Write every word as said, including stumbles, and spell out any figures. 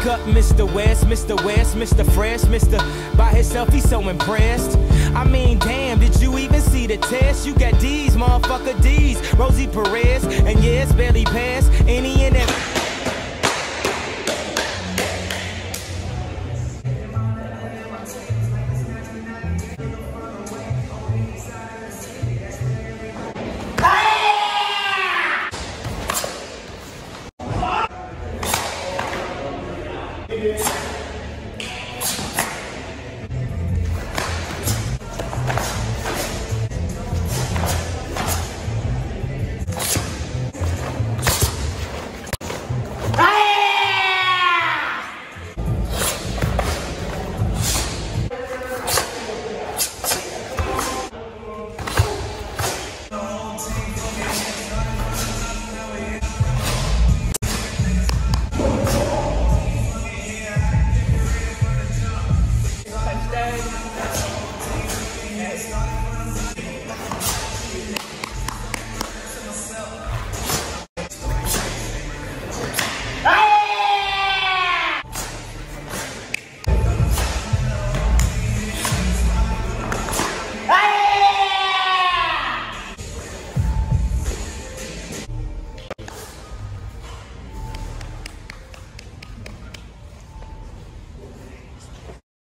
up Mister West, Mister West, Mister Fresh, Mister By himself, he's so impressed. I mean, damn, did you even see the test? You got D's, motherfucker D's, Rosie Perez, and yeah, it's barely past any and every.